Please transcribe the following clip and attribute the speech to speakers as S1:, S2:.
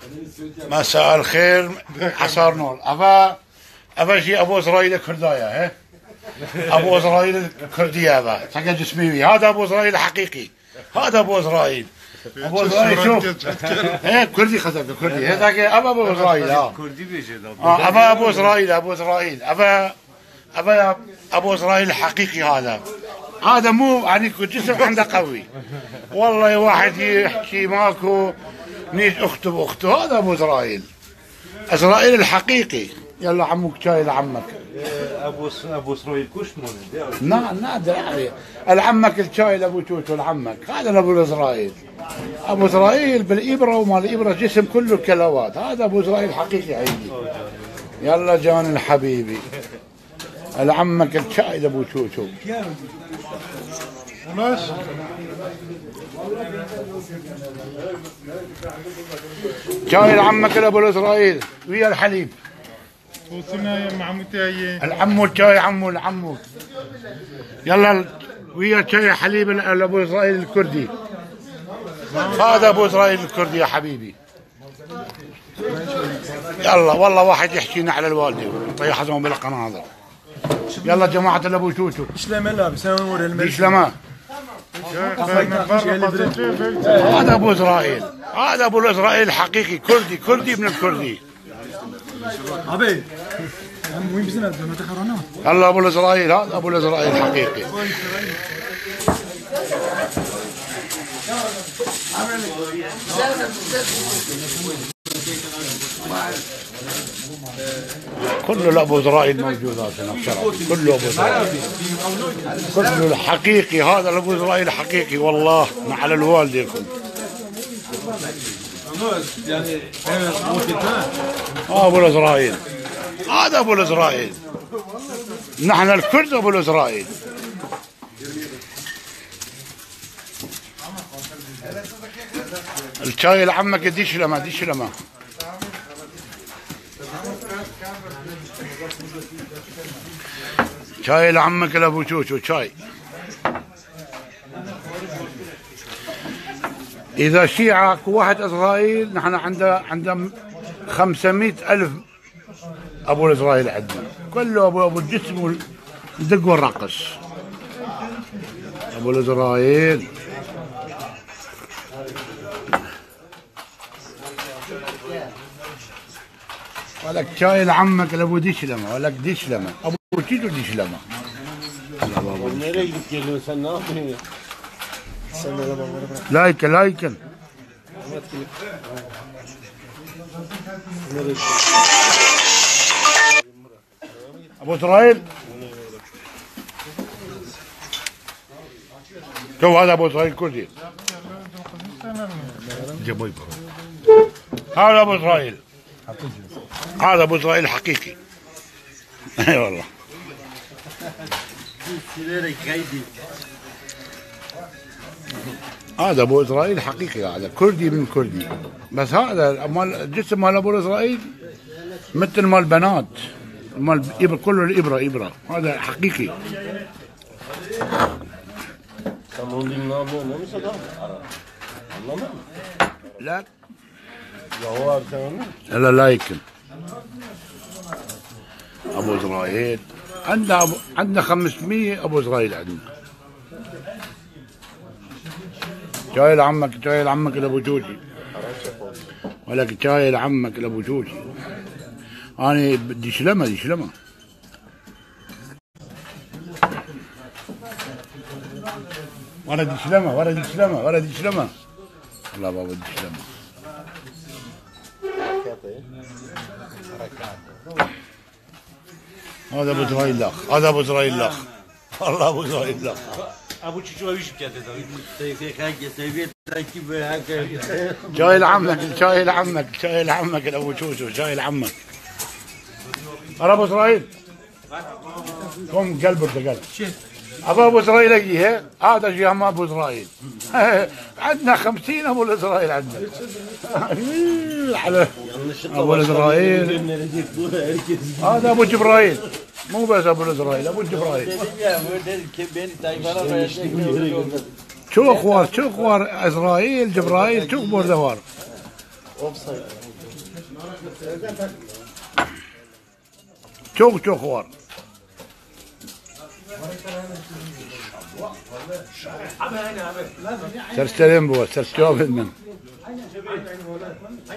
S1: مساء الخير حصار نور. ابا شي ابو اسرائيل كردايا ها ابو اسرائيل كردي هذا حق جسمي هذا ابو اسرائيل حقيقي. هذا ابو اسرائيل. ابو اسرائيل شوف ها كردي خذك كردي هذاك ابو اسرائيل كردي بيجي ابا ابو اسرائيل ابا ابو اسرائيل حقيقي. هذا مو يعني جسم عنده قوي والله. واحد يحكي ماكو نيت اخته هذا ابو اسرائيل الحقيقي. يلا عمك شاي لعمك.
S2: ابو اسرائيل كوش مولد.
S1: نادر عليه العمك الشاي لابو توتو العمك. هذا ابو اسرائيل. ابو اسرائيل بالابره وما الابره جسم كله كلوات. هذا ابو اسرائيل حقيقي عيني. يلا جان الحبيبي العمك الشاي لابو توتو. شاي لعمك لابو اسرائيل ويا الحليب.
S3: وصلنا يا معموتي
S1: العمو الشاي العمو. يلا ويا شاي حليب لابو اسرائيل الكردي. هذا ابو اسرائيل الكردي يا حبيبي. يلا والله واحد يحكينا على الوالده طيح حزمهم بالقناطر. يلا جماعه الابو توتو
S3: شلامه لابس نور الملك
S1: شلامه. هذا ابو اسرائيل. هذا ابو اسرائيل الحقيقي كردي ابن الكردي.
S3: ابي وين بزنا ما تخرنا.
S1: الله ابو اسرائيل. هذا ابو اسرائيل الحقيقي. كله ابو اسرائيل موجودات هنا بشرف. كله ابو اسرائيل كله الحقيقي. هذا ابو اسرائيل الحقيقي والله على الوالدكم.
S3: يعني
S1: ابو اسرائيل. هذا ابو اسرائيل. نحن الكرد ابو اسرائيل. الشاي لعمك ديش لما شاي لعمك لابو شوشو شاي. إذا شيعة واحد إسرائيل نحن عنده 500,000 أبو إسرائيل عندنا. كله أبو الجسم والدق والرقص. أبو إسرائيل. ولك شاي لعمك لابو ديشلمة ولك ديشلمة أبو تيتو ديشلمة. لايكن ابو اسرائيل. شوف هذا ابو اسرائيل كردي. هذا ابو اسرائيل. هذا ابو اسرائيل حقيقي. اي والله. هذا ابو اسرائيل حقيقي. هذا كردي من كردي. بس هذا مال جسم مال ابو اسرائيل مثل مال بنات مال إبرة. كله الابره. هذا حقيقي. لا لا يمكن. ابو اسرائيل عندنا 500 ابو اسرائيل عندنا. شاي لعمك لابو جوجي. ولك شاي لعمك لابو جوجي. انا بدي شلمه ولدي شلمه. الله بابا بدي شلمه. هذا ابو اسرائيل الاخ. والله ابو اسرائيل الاخ.
S2: ابو تشو ايش بكاته
S1: شاي لعمك ابو شوشو. شاي لعمك. ابو اسرائيل قوم قلبك قلب. ابو اسرائيل اجي هذا شيء ما ابو اسرائيل. عندنا 50 ابو اسرائيل عندنا. ابو اسرائيل. هذا ابو جبرائيل. مو بس ابو اسرائيل ابو جبرائيل. شو اخوار اسرائيل جبرائيل شو بوردوار. Çok çok var. Ters terim bu, ters cevap etmem.